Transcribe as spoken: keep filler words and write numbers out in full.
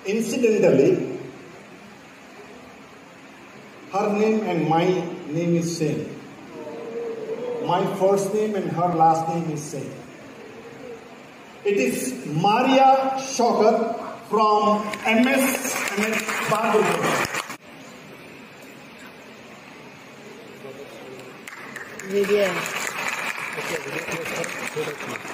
Incidentally, her name and my name is same. My first name and her last name is same. It is Maria Shaukat from M S M S Bahadurgarh. Video.